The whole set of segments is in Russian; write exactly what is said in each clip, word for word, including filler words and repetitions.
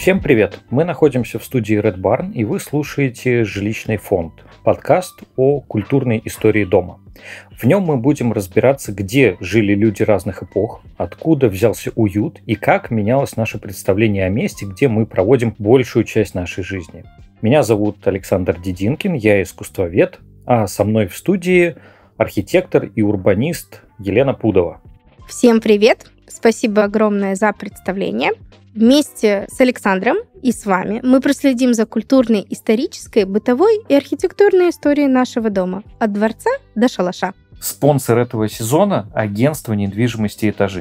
Всем привет! Мы находимся в студии Red Barn, и вы слушаете «Жилищный фонд» – подкаст о культурной истории дома. В нем мы будем разбираться, где жили люди разных эпох, откуда взялся уют и как менялось наше представление о месте, где мы проводим большую часть нашей жизни. Меня зовут Александр Дединкин, я искусствовед, а со мной в студии архитектор и урбанист Елена Пудова. Всем привет! Спасибо огромное за представление. Вместе с Александром и с вами мы проследим за культурной, исторической, бытовой и архитектурной историей нашего дома. От дворца до шалаша. Спонсор этого сезона – агентство недвижимости «Этажи».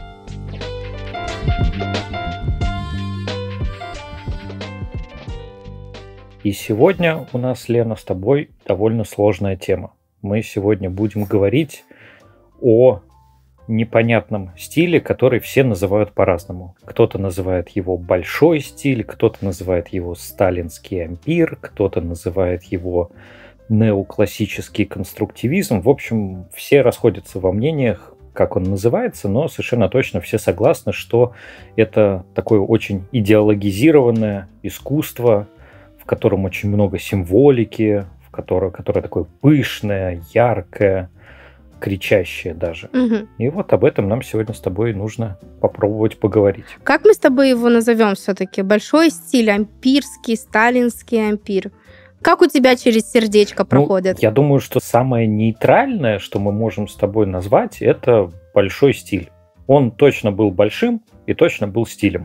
И сегодня у нас, Лена, с тобой довольно сложная тема. Мы сегодня будем говорить о непонятном стиле, который все называют по-разному. Кто-то называет его большой стиль, кто-то называет его сталинский ампир, кто-то называет его неоклассический конструктивизм. В общем, все расходятся во мнениях, как он называется, но совершенно точно все согласны, что это такое очень идеологизированное искусство, в котором очень много символики, в которое, которое такое пышное, яркое, кричащее даже. Угу. И вот об этом нам сегодня с тобой нужно попробовать поговорить. Как мы с тобой его назовем все-таки? Большой стиль, ампирский, сталинский ампир. Как у тебя через сердечко проходит? Ну, я думаю, что самое нейтральное, что мы можем с тобой назвать, это большой стиль. Он точно был большим и точно был стилем.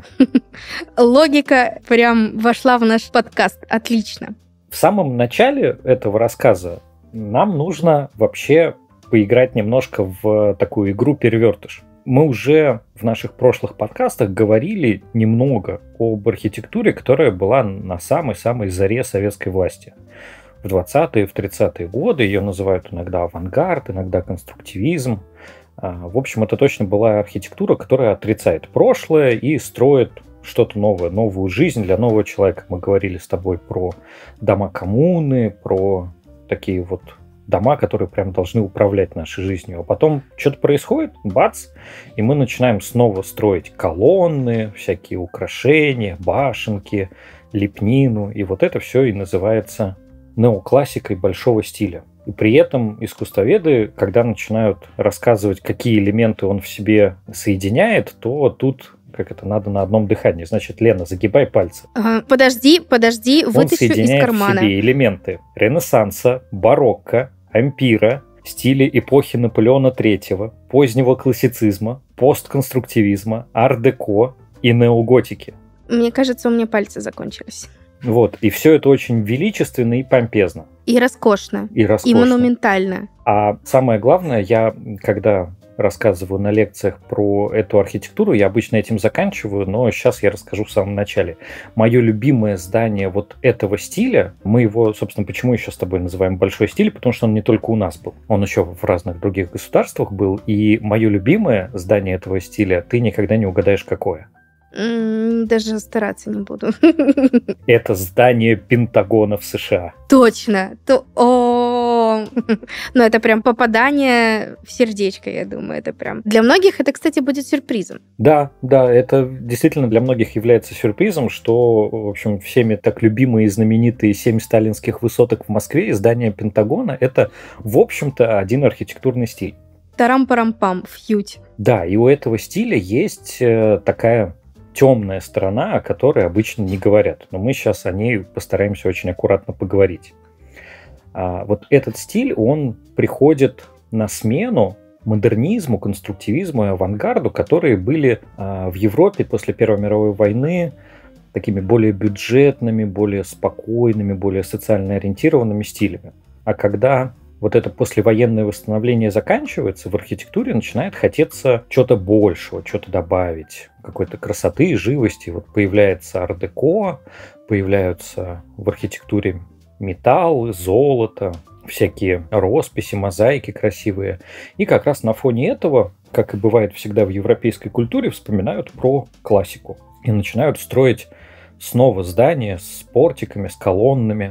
Логика прям вошла в наш подкаст. Отлично. В самом начале этого рассказа нам нужно вообще поиграть немножко в такую игру «Перевертыш». Мы уже в наших прошлых подкастах говорили немного об архитектуре, которая была на самой-самой заре советской власти. В двадцатые, в тридцатые годы ее называют иногда авангард, иногда конструктивизм. В общем, это точно была архитектура, которая отрицает прошлое и строит что-то новое, новую жизнь для нового человека. Мы говорили с тобой про дома коммуны, про такие вот дома, которые прям должны управлять нашей жизнью. А потом что-то происходит, бац, и мы начинаем снова строить колонны, всякие украшения, башенки, лепнину. И вот это все и называется неоклассикой большого стиля. И при этом искусствоведы, когда начинают рассказывать, какие элементы он в себе соединяет, то тут как это надо на одном дыхании. Значит, Лена, загибай пальцы. Ага. Подожди, подожди, вытащу из кармана. Он соединяет в себе элементы Ренессанса, барокко, ампира, стиля эпохи Наполеона третьего, позднего классицизма, постконструктивизма, ар-деко и неоготики. Мне кажется, у меня пальцы закончились. Вот, и все это очень величественно и помпезно. И роскошно. И роскошно. И монументально. А самое главное, я, когда рассказываю на лекциях про эту архитектуру, я обычно этим заканчиваю, но сейчас я расскажу в самом начале. Мое любимое здание вот этого стиля, мы его, собственно, почему еще с тобой называем большой стиль, потому что он не только у нас был, он еще в разных других государствах был, и мое любимое здание этого стиля, ты никогда не угадаешь, какое. Даже стараться не буду. Это здание Пентагона в США. Точно. То... О, ну это прям попадание в сердечко, я думаю. Это прям для многих это, кстати, будет сюрпризом. Да, да, это действительно для многих является сюрпризом, что, в общем, всеми так любимые и знаменитые семь сталинских высоток в Москве и здание Пентагона — это, в общем-то, один архитектурный стиль. Тарам-парам-пам, фьють. Да, и у этого стиля есть такая темная сторона, о которой обычно не говорят. Но мы сейчас о ней постараемся очень аккуратно поговорить. А вот этот стиль, он приходит на смену модернизму, конструктивизму и авангарду, которые были а, в Европе после Первой мировой войны такими более бюджетными, более спокойными, более социально ориентированными стилями. А когда вот это послевоенное восстановление заканчивается, в архитектуре начинает хотеться чего-то большего, что-то добавить, какой-то красоты, живости. Вот появляется ар-деко, появляются в архитектуре металл, золото, всякие росписи, мозаики красивые. И как раз на фоне этого, как и бывает всегда в европейской культуре, вспоминают про классику. И начинают строить снова здания с портиками, с колоннами.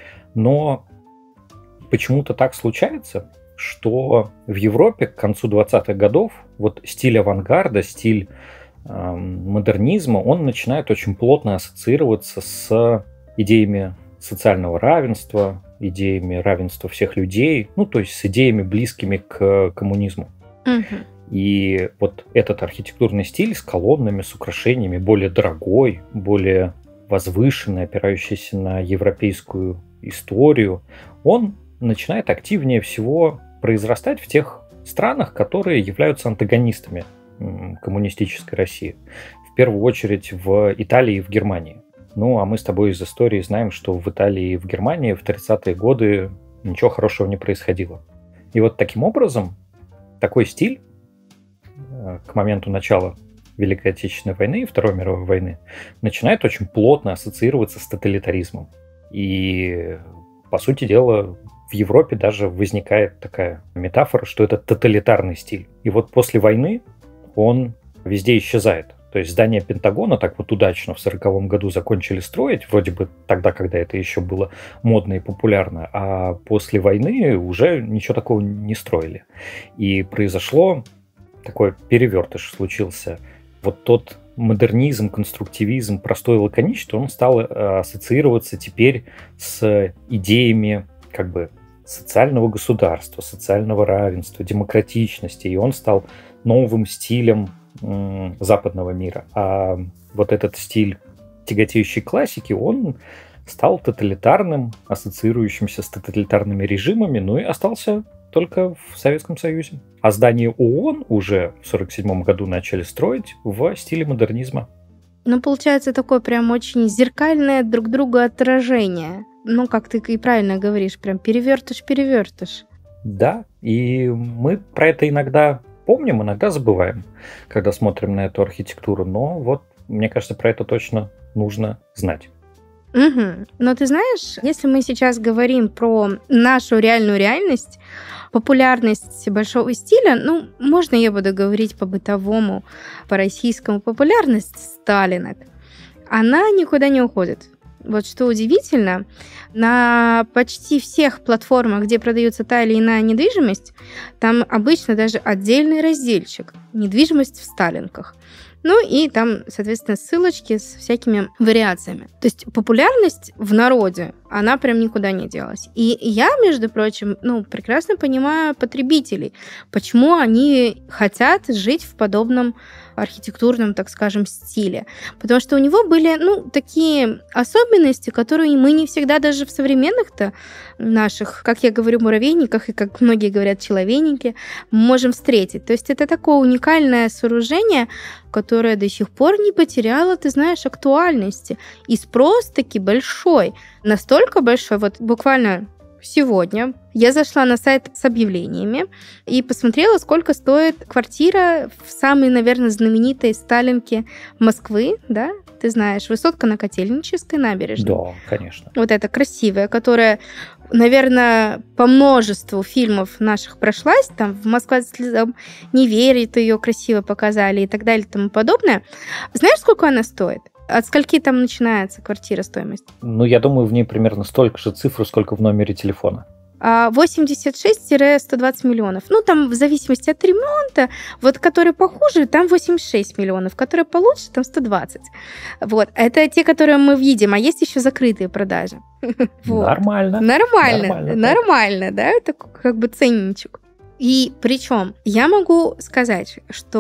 Но почему-то так случается, что в Европе к концу двадцатых годов вот стиль авангарда, стиль модернизма, он начинает очень плотно ассоциироваться с идеями социального равенства, идеями равенства всех людей, ну, то есть с идеями, близкими к коммунизму. Мгм. И вот этот архитектурный стиль с колоннами, с украшениями, более дорогой, более возвышенный, опирающийся на европейскую историю, он начинает активнее всего произрастать в тех странах, которые являются антагонистами м, коммунистической России. В первую очередь в Италии и в Германии. Ну, а мы с тобой из истории знаем, что в Италии и в Германии в тридцатые годы ничего хорошего не происходило. И вот таким образом такой стиль э, к моменту начала Великой Отечественной войны и Второй мировой войны начинает очень плотно ассоциироваться с тоталитаризмом. И, по сути дела, в Европе даже возникает такая метафора, что это тоталитарный стиль. И вот после войны он везде исчезает. То есть здание Пентагона так вот удачно в сороковом году закончили строить, вроде бы тогда, когда это еще было модно и популярно, а после войны уже ничего такого не строили. И произошло такой перевертыш, случился. Вот тот модернизм, конструктивизм, простое лаконичество, он стал ассоциироваться теперь с идеями как бы социального государства, социального равенства, демократичности, и он стал новым стилем м, западного мира. А вот этот стиль тяготеющей классики, он стал тоталитарным, ассоциирующимся с тоталитарными режимами, ну и остался только в Советском Союзе. А здание ООН уже в сорок седьмом году начали строить в стиле модернизма. Ну, получается, такое прям очень зеркальное друг друга отражение. Ну, как ты и правильно говоришь, прям перевертыш-перевертыш. Да, и мы про это иногда помним, иногда забываем, когда смотрим на эту архитектуру. Но вот, мне кажется, про это точно нужно знать. Угу. Но ты знаешь, если мы сейчас говорим про нашу реальную реальность, популярность большого стиля, ну, можно я буду говорить по-бытовому, по-российскому, популярность Сталинок, она никуда не уходит. Вот что удивительно, на почти всех платформах, где продается та или иная недвижимость, там обычно даже отдельный разделчик «Недвижимость в Сталинках». Ну и там, соответственно, ссылочки с всякими вариациями. То есть популярность в народе, она прям никуда не делась. И я, между прочим, ну, прекрасно понимаю потребителей, почему они хотят жить в подобном архитектурном, так скажем, стиле. Потому что у него были, ну, такие особенности, которые мы не всегда даже в современных-то наших, как я говорю, муравейниках и, как многие говорят, человейники, можем встретить. То есть это такое уникальное сооружение, которое до сих пор не потеряло, ты знаешь, актуальности. И спрос таки большой. Настолько большой, вот буквально сегодня я зашла на сайт с объявлениями и посмотрела, сколько стоит квартира в самой, наверное, знаменитой Сталинке Москвы, да? Ты знаешь, высотка на Котельнической набережной. Да, конечно. Вот эта красивая, которая, наверное, по множеству фильмов наших прошлась, там в «Москва слезам не верит», ее красиво показали и так далее и тому подобное. Знаешь, сколько она стоит? От скольки там начинается квартира стоимость? Ну, я думаю, в ней примерно столько же цифр, сколько в номере телефона. восемьдесят шесть - сто двадцать миллионов. Ну, там в зависимости от ремонта, вот которые похуже, там восемьдесят шесть миллионов, которые получше, там сто двадцать. Вот. Это те, которые мы видим, а есть еще закрытые продажи. Вот. Нормально. Нормально. Нормально, Нормально, да, это как бы ценничек. И причем я могу сказать,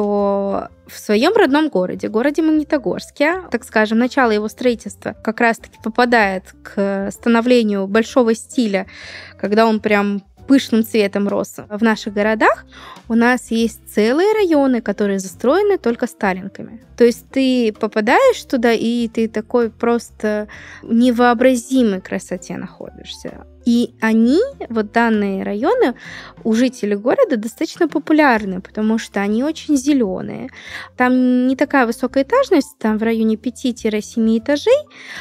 что в своем родном городе, городе Магнитогорске, так скажем, начало его строительства как раз-таки попадает к становлению большого стиля, когда он прям пышным цветом рос в наших городах, у нас есть целые районы, которые застроены только сталинками. То есть ты попадаешь туда, и ты такой просто в невообразимой красоте находишься. И они, вот данные районы, у жителей города достаточно популярны, потому что они очень зеленые. Там не такая высокая этажность, там в районе пяти-семи этажей.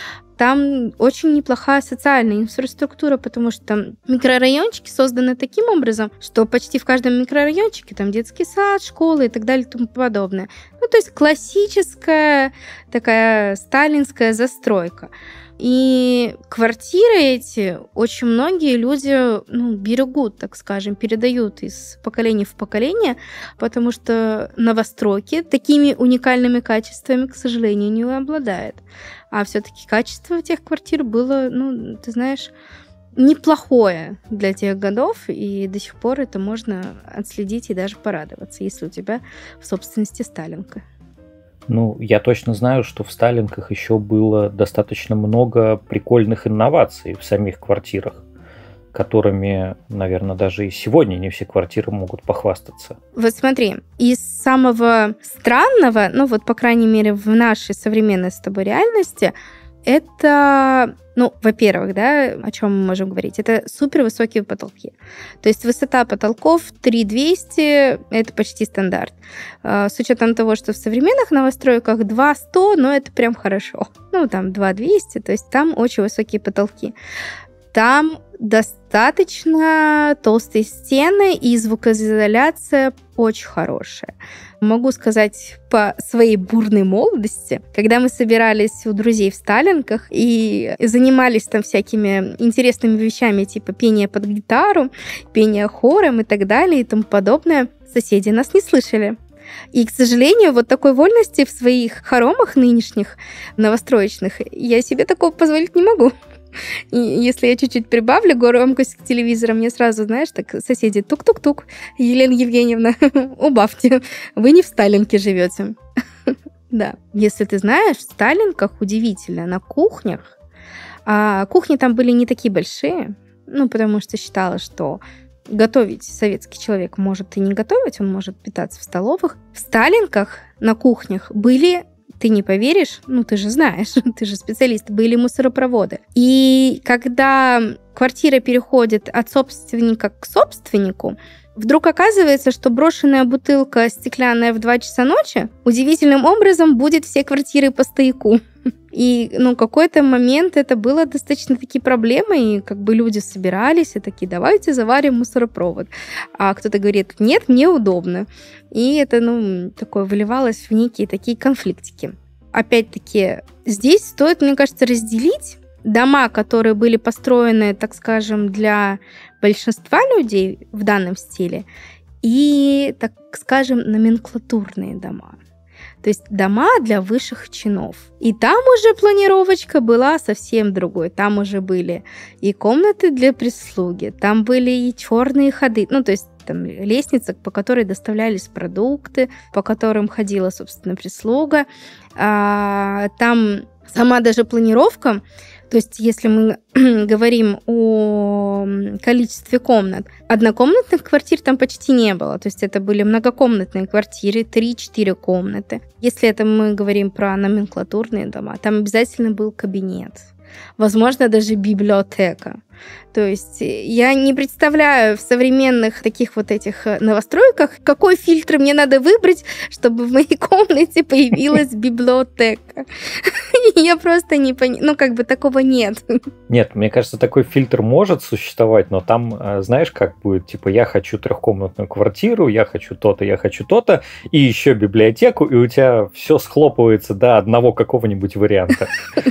Там очень неплохая социальная инфраструктура, потому что там микрорайончики созданы таким образом, что почти в каждом микрорайончике там детский сад, школы и так далее и тому подобное. Ну, то есть классическая такая сталинская застройка. И квартиры эти очень многие люди ну, берегут, так скажем, передают из поколения в поколение, потому что новостройки такими уникальными качествами, к сожалению, не обладают. А все-таки качество тех квартир было, ну, ты знаешь, неплохое для тех годов, и до сих пор это можно отследить и даже порадоваться, если у тебя в собственности сталинка. Ну, я точно знаю, что в сталинках еще было достаточно много прикольных инноваций в самих квартирах, которыми, наверное, даже и сегодня не все квартиры могут похвастаться. Вот смотри, из самого странного, ну вот, по крайней мере, в нашей современной с тобой реальности, это, ну, во-первых, да, о чем мы можем говорить, это супервысокие потолки. То есть высота потолков три тысячи двести, это почти стандарт. С учетом того, что в современных новостройках два тысячи сто, но это прям хорошо. Ну, там два тысячи двести, то есть там очень высокие потолки. Там достаточно толстые стены и звукоизоляция очень хорошая. Могу сказать по своей бурной молодости, когда мы собирались у друзей в сталинках и занимались там всякими интересными вещами, типа пения под гитару, пения хором и так далее и тому подобное, соседи нас не слышали. И, к сожалению, вот такой вольности в своих хоромах нынешних новостроечных я себе такого позволить не могу. И если я чуть-чуть прибавлю громкость к телевизору, мне сразу, знаешь, так соседи тук-тук-тук, Елена Евгеньевна, убавьте, вы не в Сталинке живете. Да, если ты знаешь, в Сталинках удивительно, на кухнях, а кухни там были не такие большие, ну, потому что считала, что готовить советский человек может и не готовить, он может питаться в столовых. В Сталинках на кухнях были... Ты не поверишь, ну ты же знаешь, ты же специалист, были мусоропроводы. И когда квартира переходит от собственника к собственнику, вдруг оказывается, что брошенная бутылка стеклянная в два часа ночи удивительным образом будет все квартиры по стояку. И, ну, какой-то момент это было достаточно такие проблемы, и как бы люди собирались и такие, давайте заварим мусоропровод. А кто-то говорит, нет, мне удобно. И это, ну, такое выливалось в некие такие конфликтики. Опять-таки, здесь стоит, мне кажется, разделить дома, которые были построены, так скажем, для большинства людей в данном стиле, и, так скажем, номенклатурные дома. То есть дома для высших чинов. И там уже планировочка была совсем другой. Там уже были и комнаты для прислуги, там были и черные ходы, ну, то есть там лестница, по которой доставлялись продукты, по которым ходила, собственно, прислуга. А, там сама даже планировка. То есть, если мы говорим о количестве комнат, однокомнатных квартир там почти не было. То есть, это были многокомнатные квартиры, три-четыре комнаты. Если это мы говорим про номенклатурные дома, там обязательно был кабинет. Возможно, даже библиотека. То есть я не представляю в современных таких вот этих новостройках, какой фильтр мне надо выбрать, чтобы в моей комнате появилась библиотека. Я просто не понимаю, ну как бы такого нет. Нет, мне кажется, такой фильтр может существовать, но там, знаешь, как будет, типа, я хочу трехкомнатную квартиру, я хочу то-то, я хочу то-то, и еще библиотеку, и у тебя все схлопывается до одного какого-нибудь варианта.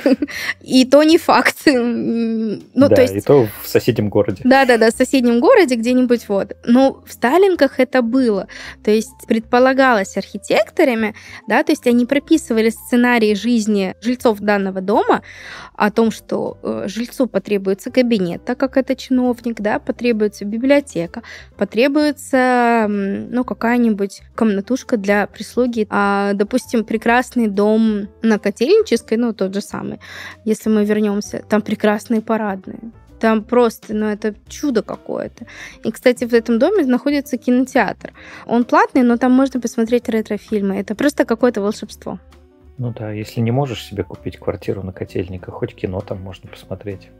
И то не факт. Ну, да, то есть... и то в соседнем городе. Да-да-да, в соседнем городе где-нибудь вот. Но в Сталинках это было. То есть предполагалось архитекторами, да, то есть они прописывали сценарии жизни жильцов данного дома о том, что э, жильцу потребуется кабинет, так как это чиновник, да, потребуется библиотека, потребуется, ну, какая-нибудь комнатушка для прислуги. А, допустим, прекрасный дом на Котельнической, ну, тот же самый, если мы вернемся, там прекрасные парадные. Там просто, ну, это чудо какое-то. И, кстати, в этом доме находится кинотеатр. Он платный, но там можно посмотреть ретро-фильмы. Это просто какое-то волшебство. Ну да, если не можешь себе купить квартиру на Котельниках, хоть кино там можно посмотреть.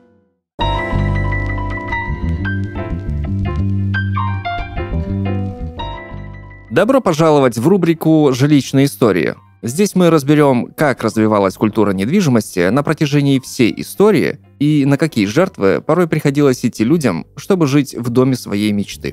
Добро пожаловать в рубрику «Жилищные истории». Здесь мы разберем, как развивалась культура недвижимости на протяжении всей истории и на какие жертвы порой приходилось идти людям, чтобы жить в доме своей мечты.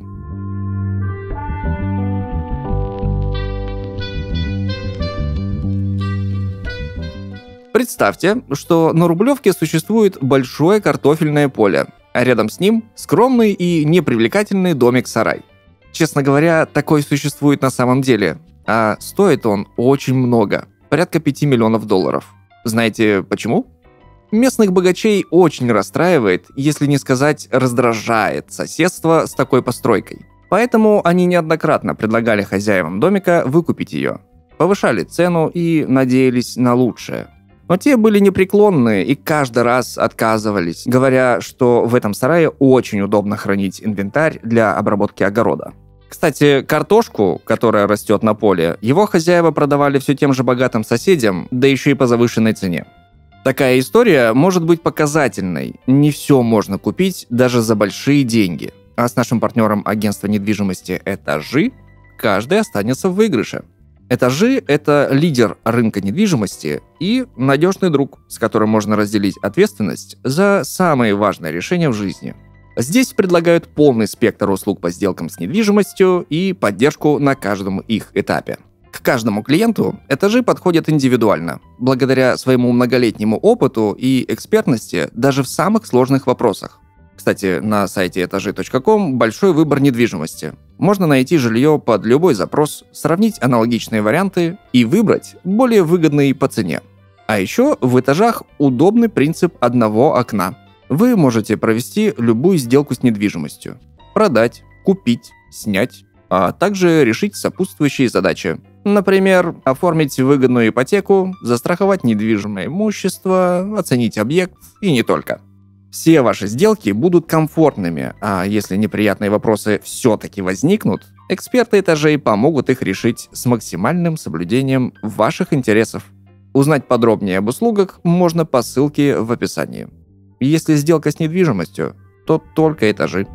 Представьте, что на Рублевке существует большое картофельное поле, а рядом с ним скромный и непривлекательный домик-сарай. Честно говоря, такой существует на самом деле, а стоит он очень много, порядка пяти миллионов долларов. Знаете почему? Местных богачей очень расстраивает, если не сказать раздражает, соседство с такой постройкой. Поэтому они неоднократно предлагали хозяевам домика выкупить ее, повышали цену и надеялись на лучшее. Но те были непреклонны и каждый раз отказывались, говоря, что в этом сарае очень удобно хранить инвентарь для обработки огорода. Кстати, картошку, которая растет на поле, его хозяева продавали все тем же богатым соседям, да еще и по завышенной цене. Такая история может быть показательной. Не все можно купить даже за большие деньги. А с нашим партнером агентства недвижимости «Этажи» каждый останется в выигрыше. «Этажи» — это лидер рынка недвижимости и надежный друг, с которым можно разделить ответственность за самые важные решения в жизни. Здесь предлагают полный спектр услуг по сделкам с недвижимостью и поддержку на каждом их этапе. К каждому клиенту «Этажи» подходят индивидуально, благодаря своему многолетнему опыту и экспертности даже в самых сложных вопросах. Кстати, на сайте этажи точка ком большой выбор недвижимости. Можно найти жилье под любой запрос, сравнить аналогичные варианты и выбрать более выгодные по цене. А еще в «Этажах» удобный принцип одного окна. Вы можете провести любую сделку с недвижимостью. Продать, купить, снять, а также решить сопутствующие задачи. Например, оформить выгодную ипотеку, застраховать недвижимое имущество, оценить объект и не только. Все ваши сделки будут комфортными, а если неприятные вопросы все-таки возникнут, эксперты «Этажей» помогут их решить с максимальным соблюдением ваших интересов. Узнать подробнее об услугах можно по ссылке в описании. Если сделка с недвижимостью, то только «Этажи».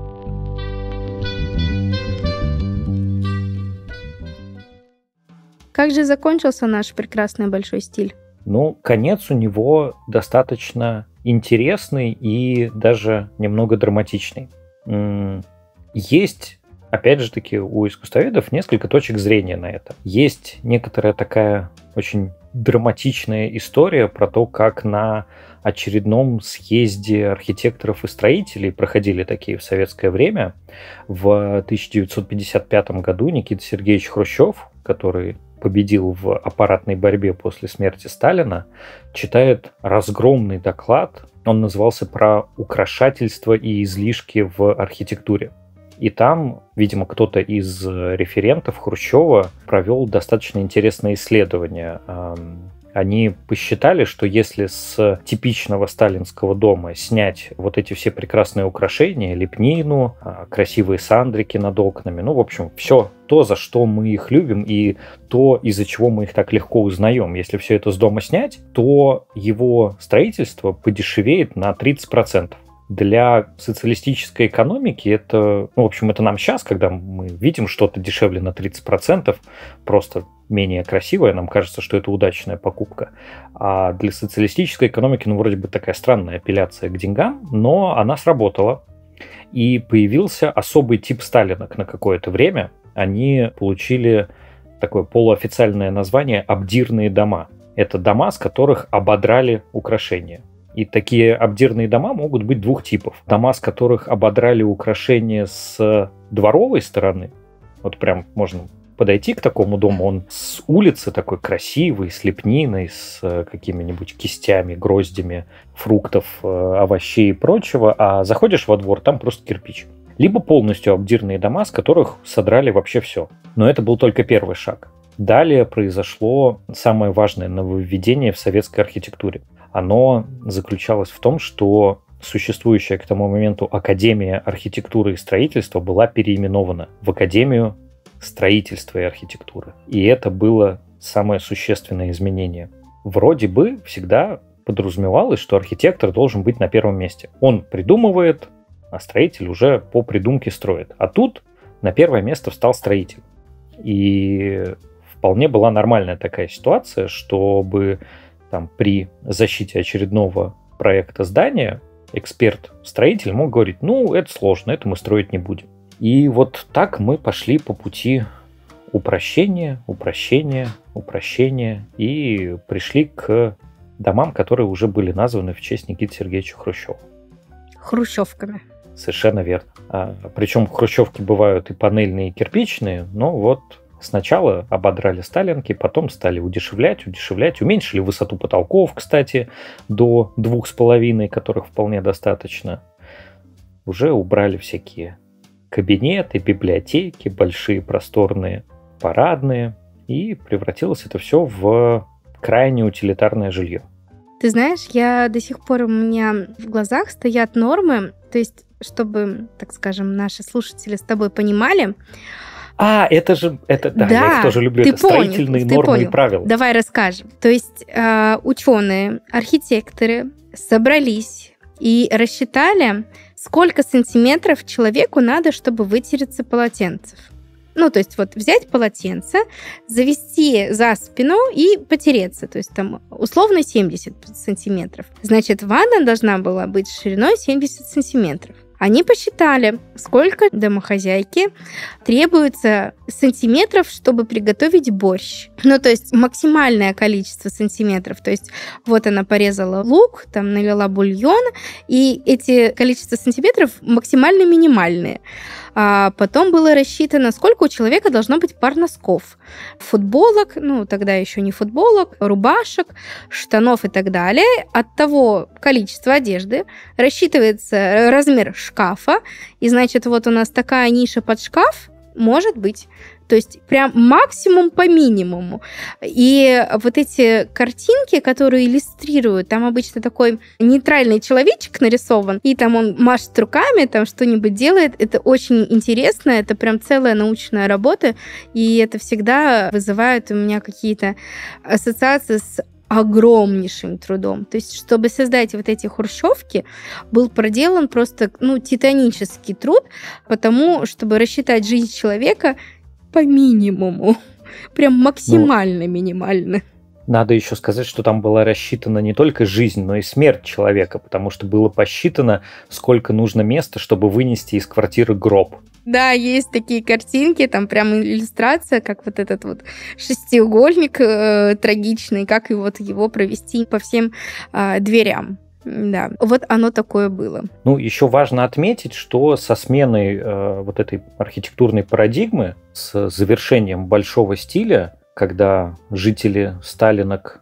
Как же закончился наш прекрасный большой стиль? Ну, конец у него достаточно интересный и даже немного драматичный. Есть, опять же таки, у искусствоведов несколько точек зрения на это. Есть некоторая такая очень драматичная история про то, как на очередном съезде архитекторов и строителей, проходили такие в советское время, в тысяча девятьсот пятьдесят пятом году Никита Сергеевич Хрущев, который победил в аппаратной борьбе после смерти Сталина, читает разгромный доклад. Он назывался «Про украшательство и излишки в архитектуре». И там, видимо, кто-то из референтов Хрущева провел достаточно интересное исследование. Они посчитали, что если с типичного сталинского дома снять вот эти все прекрасные украшения, лепнину, красивые сандрики над окнами, ну, в общем, все то, за что мы их любим, и то, из-за чего мы их так легко узнаем, если все это с дома снять, то его строительство подешевеет на тридцать процентов. Для социалистической экономики это, ну, в общем, это нам сейчас, когда мы видим что-то дешевле на тридцать процентов, просто менее красивое, нам кажется, что это удачная покупка. А для социалистической экономики, ну, вроде бы такая странная апелляция к деньгам, но она сработала. И появился особый тип сталинок на какое-то время. Они получили такое полуофициальное название «обдирные дома». Это дома, с которых ободрали украшения. И такие обдирные дома могут быть двух типов. Дома, с которых ободрали украшения с дворовой стороны. Вот прям можно подойти к такому дому, он с улицы такой красивый, с лепниной, с какими-нибудь кистями, гроздями фруктов, овощей и прочего, а заходишь во двор, там просто кирпич. Либо полностью обдирные дома, с которых содрали вообще все. Но это был только первый шаг. Далее произошло самое важное нововведение в советской архитектуре. Оно заключалось в том, что существующая к тому моменту Академия архитектуры и строительства была переименована в Академию строительства и архитектуры. И это было самое существенное изменение. Вроде бы всегда подразумевалось, что архитектор должен быть на первом месте. Он придумывает, а строитель уже по придумке строит. А тут на первое место встал строитель. И вполне была нормальная такая ситуация, чтобы там, при защите очередного проекта здания эксперт-строитель мог говорить: ну, это сложно, это мы строить не будем. И вот так мы пошли по пути упрощения, упрощения, упрощения и пришли к домам, которые уже были названы в честь Никиты Сергеевича Хрущева. Хрущевками. Совершенно верно. А, причем хрущевки бывают и панельные, и кирпичные, но вот сначала ободрали сталинки, потом стали удешевлять, удешевлять, уменьшили высоту потолков, кстати, до двух с половиной, которых вполне достаточно. Уже убрали всякие кабинеты, библиотеки, большие просторные парадные, и превратилось это все в крайне утилитарное жилье. Ты знаешь, я до сих пор, у меня в глазах стоят нормы, то есть, чтобы, так скажем, наши слушатели с тобой понимали. А, это же, это, да, да, я их тоже люблю, это понял, строительные нормы понял. и правила. Давай расскажем. То есть э, ученые, архитекторы собрались и рассчитали, сколько сантиметров человеку надо, чтобы вытереться полотенцев. Ну, то есть вот взять полотенце, завести за спину и потереться. То есть там условно семьдесят сантиметров. Значит, ванна должна была быть шириной семьдесят сантиметров. Они посчитали, сколько домохозяйке требуется сантиметров, чтобы приготовить борщ. Ну, то есть максимальное количество сантиметров. То есть вот она порезала лук, там налила бульон, и эти количество сантиметров максимально минимальные. А потом было рассчитано, сколько у человека должно быть пар носков. Футболок, ну, тогда еще не футболок, рубашек, штанов и так далее. От того количества одежды рассчитывается размер шкафа. И, значит, вот у нас такая ниша под шкаф может быть. То есть прям максимум по минимуму. И вот эти картинки, которые иллюстрируют, там обычно такой нейтральный человечек нарисован, и там он машет руками, там что-нибудь делает. Это очень интересно, это прям целая научная работа, и это всегда вызывает у меня какие-то ассоциации с огромнейшим трудом. То есть, чтобы создать вот эти хрущевки, был проделан просто, ну, титанический труд, потому, чтобы рассчитать жизнь человека по минимуму. Прям максимально ну, минимально. Надо еще сказать, что там была рассчитана не только жизнь, но и смерть человека, потому что было посчитано, сколько нужно места, чтобы вынести из квартиры гроб. Да, есть такие картинки, там прям иллюстрация, как вот этот вот шестиугольник э, трагичный, как и вот его провести по всем э, дверям. Да, вот оно такое было. Ну, еще важно отметить, что со сменой э, вот этой архитектурной парадигмы, с завершением большого стиля, когда жители Сталинок,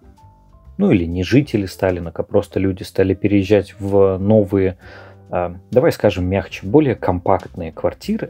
ну или не жители Сталинок, а просто люди стали переезжать в новые, э, давай скажем мягче, более компактные квартиры,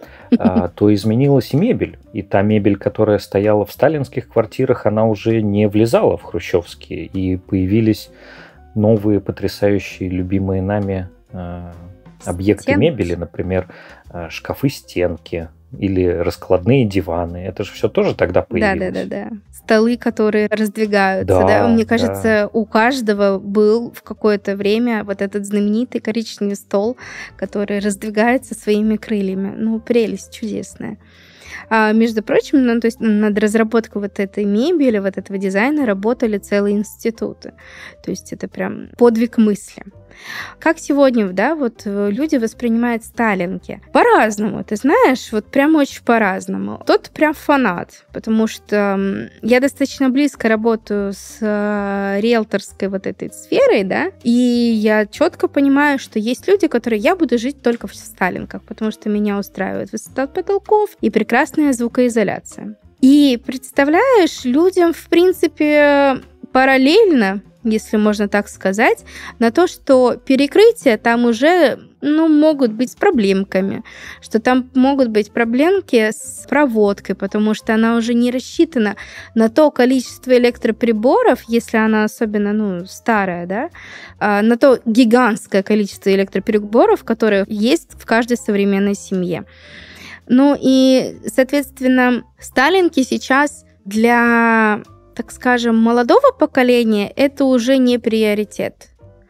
э, то изменилась и мебель. И та мебель, которая стояла в сталинских квартирах, она уже не влезала в хрущевские, и появились новые, потрясающие, любимые нами э, объекты стенки. Мебели, например, э, шкафы-стенки или раскладные диваны. Это же все тоже тогда появилось. Да-да-да. Столы, которые раздвигаются. Да, да? Мне кажется, да. У каждого был в какое-то время вот этот знаменитый коричневый стол, который раздвигается своими крыльями. Ну, прелесть чудесная. А, между прочим, ну, то есть над разработкой вот этой мебели, вот этого дизайна работали целые институты. То есть это прям подвиг мысли. Как сегодня, да, вот люди воспринимают сталинки? По-разному, ты знаешь, вот прям очень по-разному. Тот прям фанат, потому что я достаточно близко работаю с риэлторской вот этой сферой, да, и я четко понимаю, что есть люди, которые я буду жить только в сталинках, потому что меня устраивает высота потолков и прекрасная звукоизоляция. И представляешь, людям, в принципе, параллельно, если можно так сказать, на то, что перекрытия там уже, ну, могут быть с проблемками, что там могут быть проблемки с проводкой, потому что она уже не рассчитана на то количество электроприборов, если она особенно, ну, старая, да, на то гигантское количество электроприборов, которые есть в каждой современной семье. Ну и, соответственно, сталинки сейчас для, так скажем, молодого поколения это уже не приоритет.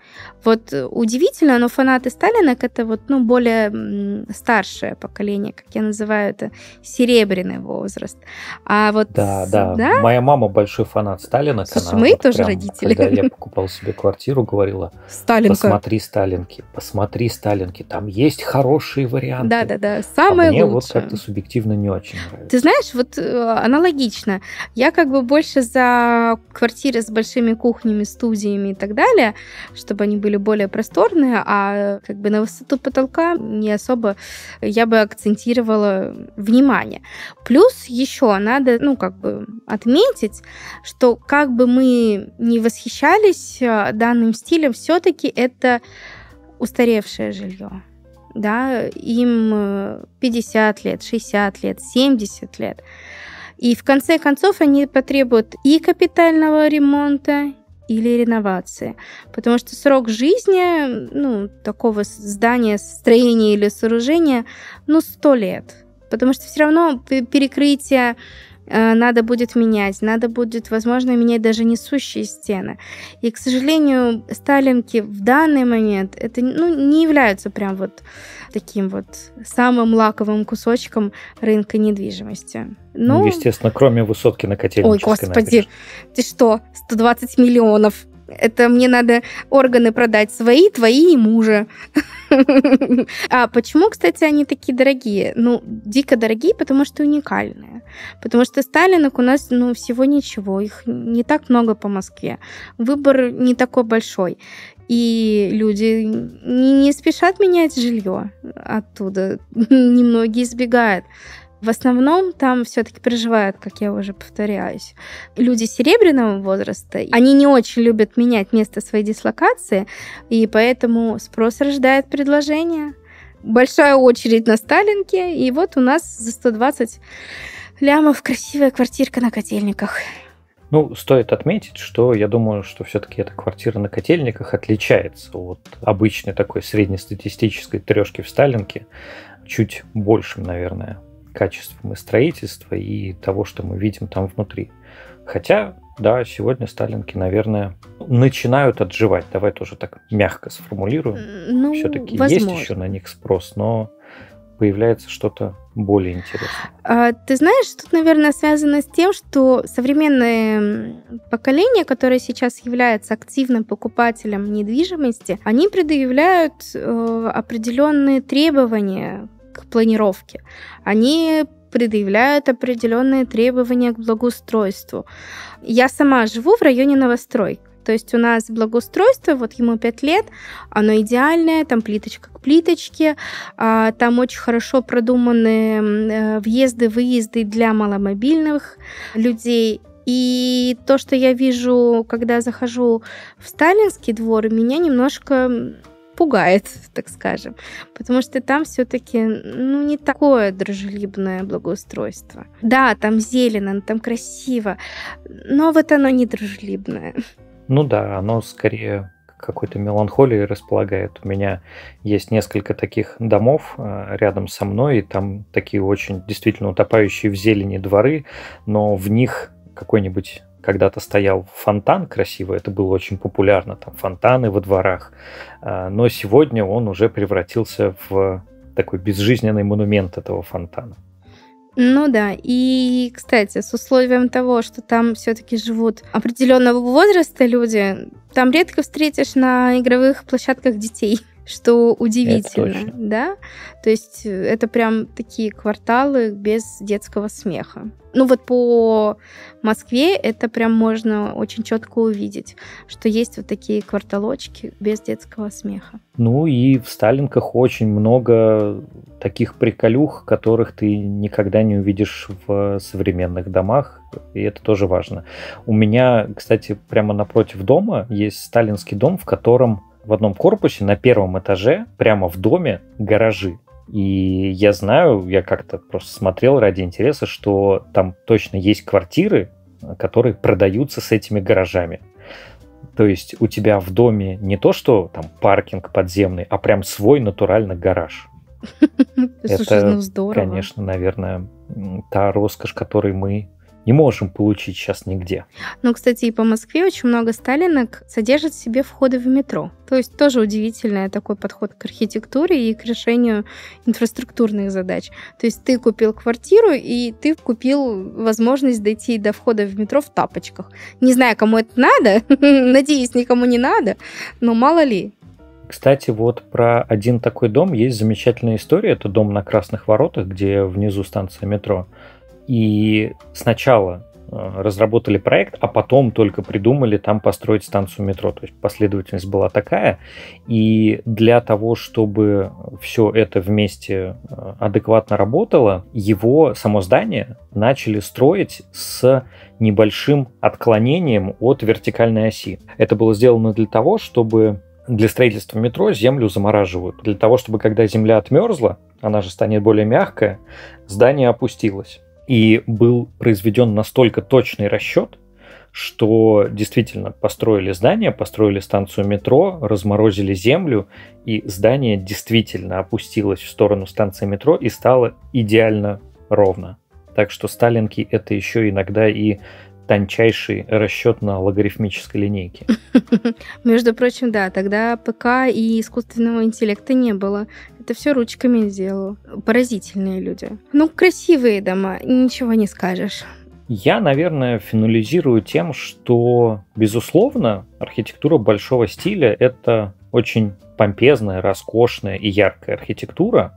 Вот удивительно, но фанаты Сталинок это вот, ну, более старшее поколение, как я называю это, серебряный возраст. А вот, да, да, да, моя мама большой фанат Сталинок. Слушай, она мы вот тоже прям, родители. Когда я покупал себе квартиру, говорила: Сталинка. Посмотри Сталинки, посмотри Сталинки, там есть хорошие варианты. Да-да-да, самое а мне лучшее. Вот как-то субъективно не очень нравится. Ты знаешь, вот аналогично. Я как бы больше за квартиры с большими кухнями, студиями и так далее, чтобы они были более просторные, а как бы на высоту потолка не особо я бы акцентировала внимание. Плюс еще надо, ну, как бы отметить, что как бы мы не восхищались данным стилем, все-таки это устаревшее жилье. Да, им пятьдесят лет, шестьдесят лет, семьдесят лет. И в конце концов они потребуют и капитального ремонта, или реновации. Потому что срок жизни, ну, такого здания, строения или сооружения, ну, сто лет. Потому что все равно перекрытие э, надо будет менять, надо будет, возможно, менять даже несущие стены. И, к сожалению, Сталинки в данный момент это, ну, не являются прям вот таким вот самым лаковым кусочком рынка недвижимости. Ну, ну естественно, кроме высотки на Котельнической. Ой, господи, ты что, сто двадцать миллионов? Это мне надо органы продать свои, твои и мужа. А почему, кстати, они такие дорогие? Ну, дико дорогие, потому что уникальные. Потому что Сталинок у нас, ну, всего ничего. Их не так много по Москве. Выбор не такой большой. И люди не, не спешат менять жилье оттуда. Немногие избегают. В основном там все-таки проживают, как я уже повторяюсь, люди серебряного возраста. Они не очень любят менять место своей дислокации, и поэтому спрос рождает предложение. Большая очередь на Сталинке, и вот у нас за сто двадцать лямов красивая квартирка на Котельниках. Ну, стоит отметить, что я думаю, что все-таки эта квартира на Котельниках отличается от обычной такой среднестатистической трешки в Сталинке чуть большим, наверное, качеством и строительства, и того, что мы видим там внутри. Хотя, да, сегодня Сталинки, наверное, начинают отживать. Давай тоже так мягко сформулируем. Ну, все-таки возможно. Есть еще на них спрос, но появляется что-то более интересное. А, ты знаешь, тут, наверное, связано с тем, что современное поколение, которое сейчас является активным покупателем недвижимости, они предъявляют э, определенные требования к планировке. Они предъявляют определенные требования к благоустройству. Я сама живу в районе Новострой. То есть у нас благоустройство, вот ему пять лет, оно идеальное, там плиточка к плиточке, там очень хорошо продуманы въезды, выезды для маломобильных людей. И то, что я вижу, когда захожу в Сталинский двор, меня немножко пугает, так скажем, потому что там все-таки, ну, не такое дружелюбное благоустройство. Да, там зелено, там красиво, но вот оно не дружелюбное. Ну да, оно скорее какой-то меланхолией располагает. У меня есть несколько таких домов рядом со мной, и там такие очень действительно утопающие в зелени дворы, но в них какой-нибудь когда-то стоял фонтан красивый, это было очень популярно, там фонтаны во дворах, но сегодня он уже превратился в такой безжизненный монумент этого фонтана. Ну да, и, кстати, с условием того, что там все-таки живут определенного возраста люди, там редко встретишь на игровых площадках детей, что удивительно, да? То есть это прям такие кварталы без детского смеха. Ну вот по Москве это прям можно очень четко увидеть, что есть вот такие кварталочки без детского смеха. Ну и в Сталинках очень много таких приколюх, которых ты никогда не увидишь в современных домах, и это тоже важно. У меня, кстати, прямо напротив дома есть сталинский дом, в котором в одном корпусе на первом этаже прямо в доме гаражи. И я знаю, я как-то просто смотрел ради интереса, что там точно есть квартиры, которые продаются с этими гаражами. То есть у тебя в доме не то, что там паркинг подземный, а прям свой натурально гараж. Это, конечно, наверное, та роскошь, которой мы не можем получить сейчас нигде. Ну, кстати, и по Москве очень много сталинок содержат в себе входы в метро. То есть тоже удивительный такой подход к архитектуре и к решению инфраструктурных задач. То есть ты купил квартиру, и ты купил возможность дойти до входа в метро в тапочках. Не знаю, кому это надо, надеюсь, никому не надо, но мало ли. Кстати, вот про один такой дом есть замечательная история. Это дом на Красных Воротах, где внизу станция метро. И сначала разработали проект, а потом только придумали там построить станцию метро. То есть последовательность была такая. И для того, чтобы все это вместе адекватно работало, его, само здание, начали строить с небольшим отклонением от вертикальной оси. Это было сделано для того, чтобы для строительства метро землю замораживают. Для того, чтобы когда земля отмерзла, она же станет более мягкая, здание опустилось. И был произведен настолько точный расчет, что действительно построили здание, построили станцию метро, разморозили землю, и здание действительно опустилось в сторону станции метро и стало идеально ровно. Так что сталинки — это еще иногда и тончайший расчет на логарифмической линейке. Между прочим, да, тогда ПК и искусственного интеллекта не было. Это все ручками сделал. Поразительные люди. Ну, красивые дома, ничего не скажешь. Я, наверное, финализирую тем, что, безусловно, архитектура большого стиля — это очень помпезная, роскошная и яркая архитектура,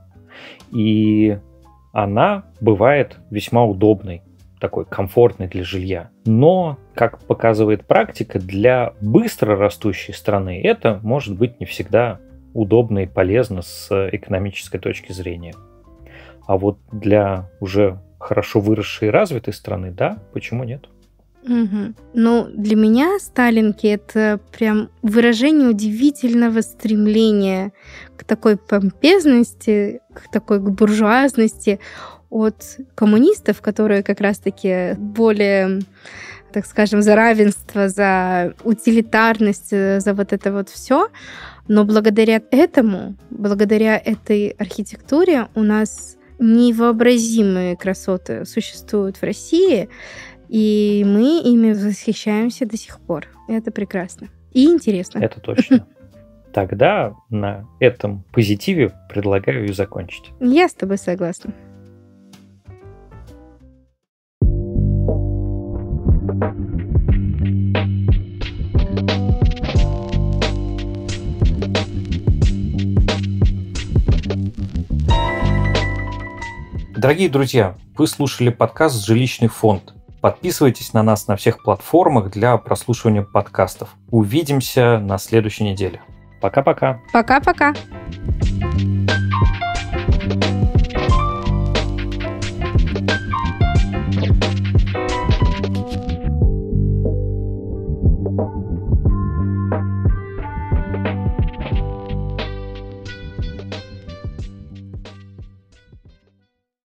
и она бывает весьма удобной, такой комфортный для жилья. Но, как показывает практика, для быстро растущей страны это может быть не всегда удобно и полезно с экономической точки зрения. А вот для уже хорошо выросшей и развитой страны, да, почему нет? Угу. Ну, для меня сталинки — это прям выражение удивительного стремления к такой помпезности, к такой к буржуазности от коммунистов, которые как раз-таки более, так скажем, за равенство, за утилитарность, за вот это вот все. Но благодаря этому, благодаря этой архитектуре у нас невообразимые красоты существуют в России, и мы ими восхищаемся до сих пор. Это прекрасно. И интересно. Это точно. Тогда на этом позитиве предлагаю и закончить. Я с тобой согласна. Дорогие друзья, вы слушали подкаст «Жилищный фонд». Подписывайтесь на нас на всех платформах для прослушивания подкастов. Увидимся на следующей неделе. Пока-пока. Пока-пока.